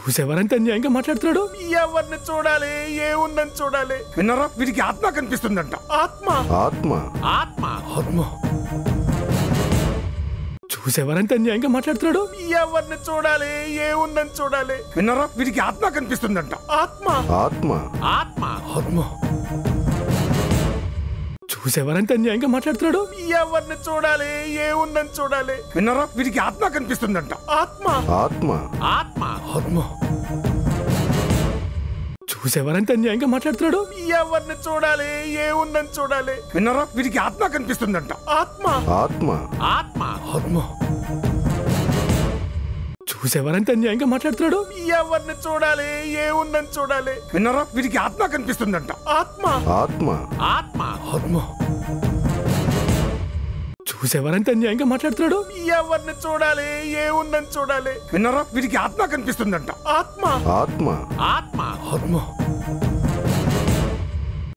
చూసేవారంత అన్యాయంగా మాట్లాడుతున్నాడు. ఎవరిని చూడాలి, ఏముందని చూడాలి? విన్నారా, వీరికి ఆత్మ కనిపిస్తుందంట. ఆత్మ ఆత్మ ఆత్మ ఆత్మ చూసేవారంత అన్యాయంగా మాట్లాడుతున్నాడు. ఎవరిని చూడాలి, ఏముందని చూడాలి? విన్నారా, వీరికి ఆత్మ కనిపిస్తుందంట. ఆత్మ ఆత్మ ఆత్మ ఆత్మ చూసేవారంత అన్యాయంగా మాట్లాడుతున్నాడు. ఎవరిని చూడాలి, ఏముందని చూడాలి? విన్నారా, వీరికి ఆత్మ కనిపిస్తుందంట. ఆత్మ ఆత్మ ఆత్మ ఆత్మ చూసేవారంత అన్యాయంగా మాట్లాడుతున్నాడు. ఎవరిని చూడాలి, ఏముందని చూడాలి? విన్నారా, వీరికి ఆత్మ కనిపిస్తుందంట. ఆత్మ ఆత్మ ఆత్మ ఆత్మ చూసేవారంత అన్యాయంగా మాట్లాడుతున్నాడు. ఎవరిని చూడాలి, ఏముందని చూడాలి? విన్నారా, వీరికి ఆత్మ కనిపిస్తుందంట. ఆత్మ ఆత్మ ఆత్మ ఆత్మ చూసేవారంత అన్యాయంగా మాట్లాడుతున్నాడు. ఎవరిని చూడాలి, ఏముందని చూడాలి? విన్నారా, వీరికి ఆత్మ కనిపిస్తుందంట. ఆత్మ ఆత్మ ఆత్మ ఆత్మ